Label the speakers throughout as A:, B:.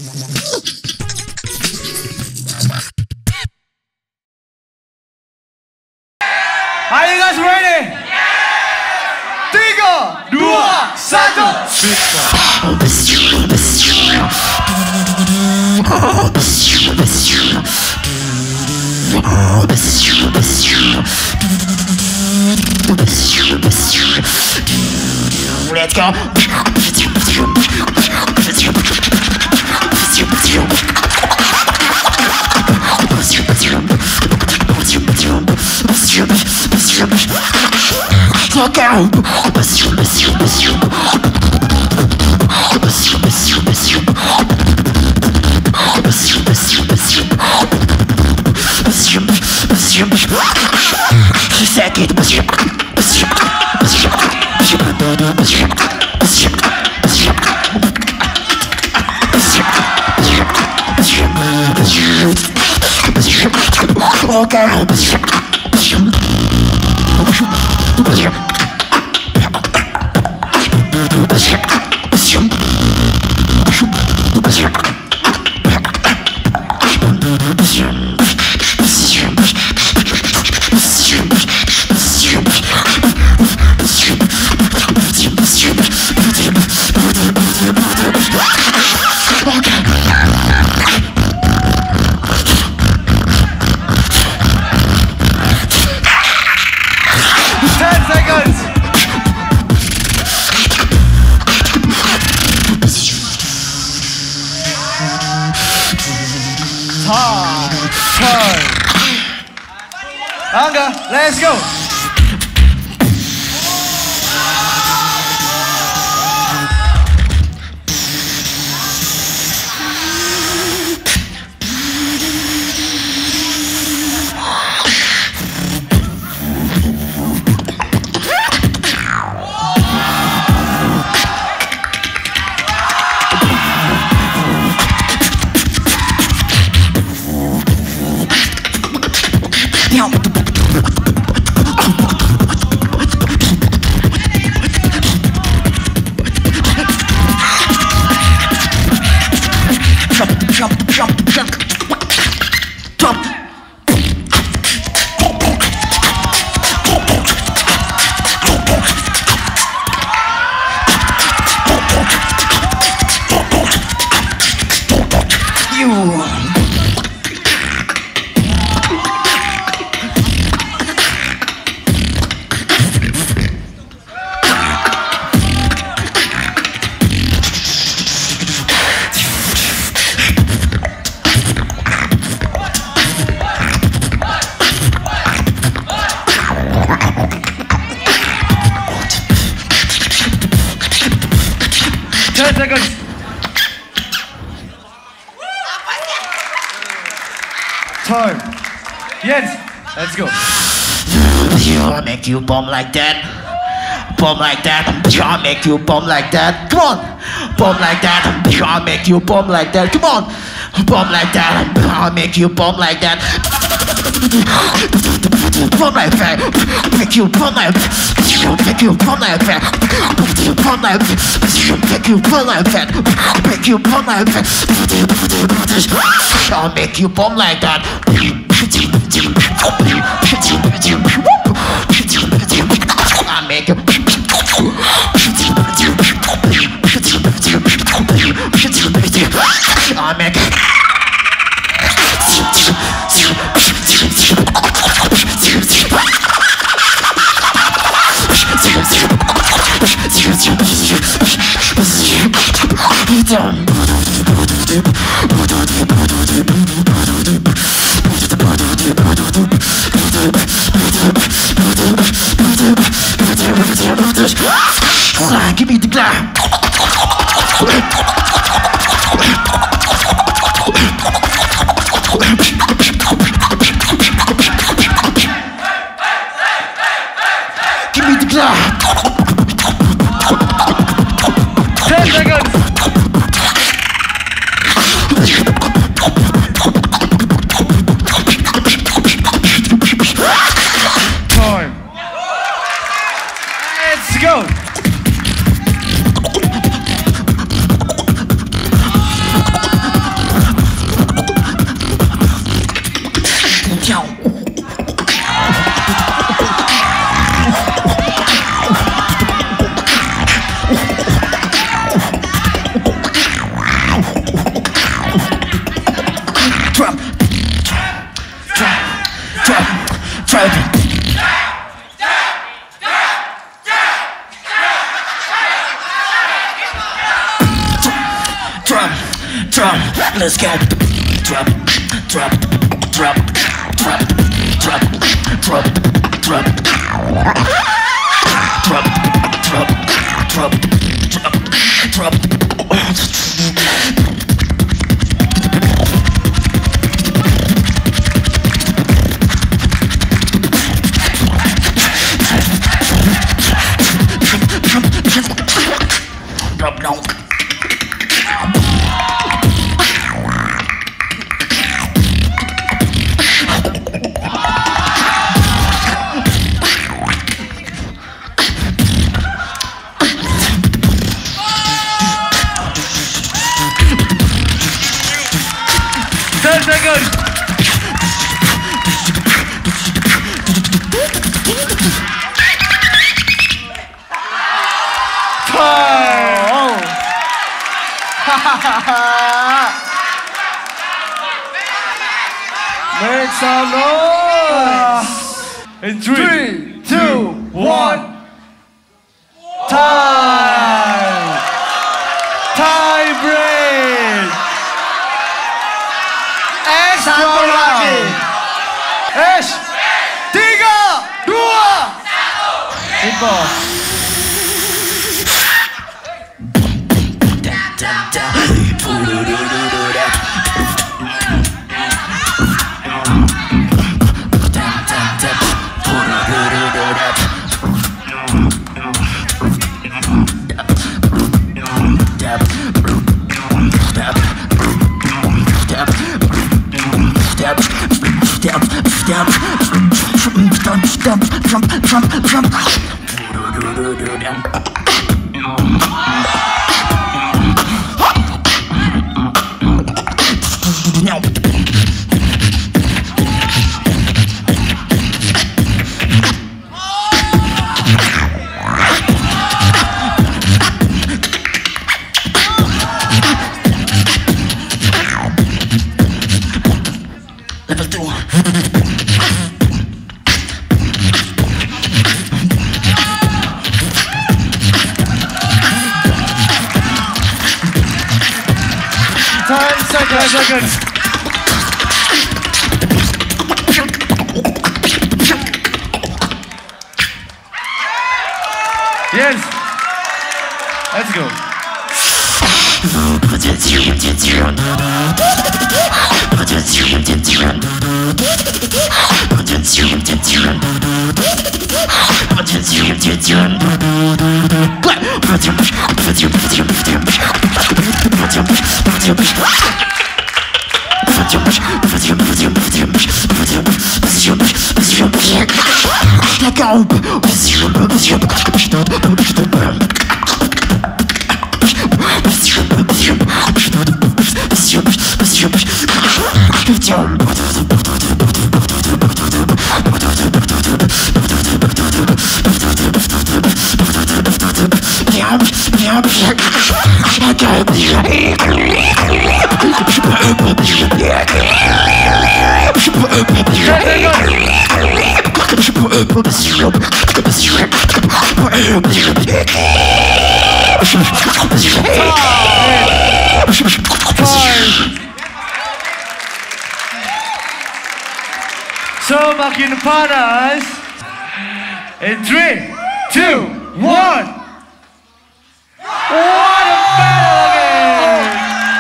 A: Are you guys ready? 3, 2, 1. Let's go. Angga, let's go. Time. Yenz, let's go.
B: I'll make you bomb like that. Bomb like that. I'll make you bomb like that. Come on. Bomb like that. I'll make you bomb like that. Come on. Bomb like that. I'll make you bomb like that. Bomb like that. Make you bomb like that. Make you bomb like that. Bomb like that. Make you bomb like that. Make you bomb like that. I'll make you bomb like that. I make you. I make it. Give me the glass. Give me the glass.
A: 10 seconds. Time. Let's go.
B: drop, let's go. Drop, drop, drop, drop, drop, drop, drop, drop, drop, drop, drop, drop down.
A: Make some noise! In 3, 2, 1. Time! Time break! Extra round! 3, 2, 1. Beatbox! Level 2. Time, seconds. Yes. Let's go. So makin panas. In 3, 2, 1. What a battle again!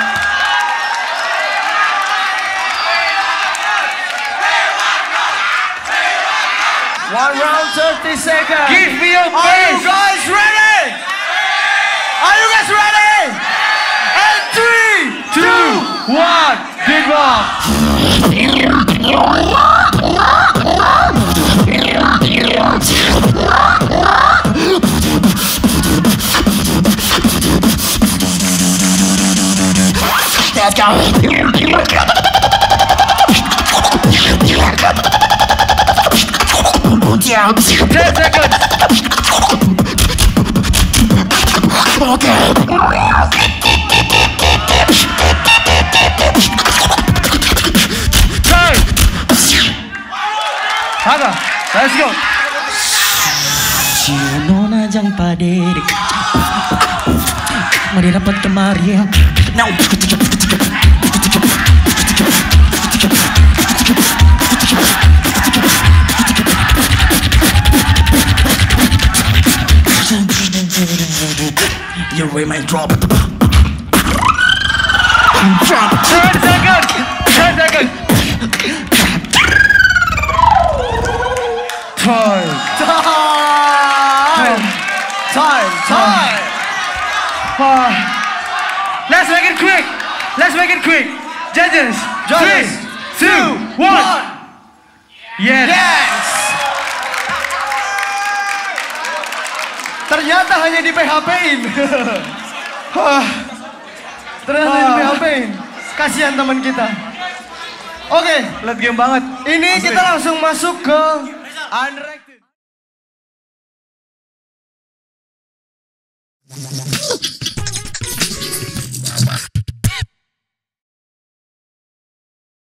A: One round, 30 seconds. Give me your face. Are you guys ready? Are you guys ready? And 3, 2, 1. Beatbox.
B: Let's go.
A: 10 seconds.
B: Okay.
A: Time. Haga, let's go.
B: Sino na diyang paderik? Mari dapat kemari. Now. You weigh my drop. Drop.
A: 10 seconds. 10 seconds. Time. Let's make it quick. Let's make it quick. Judges. 3, 2, 1. Yes. Ternyata hanya di PHP-in. Ternyata di PHP-in. Kasihan teman kita. Oke, lihat game banget. Ini kita langsung masuk ke unranked.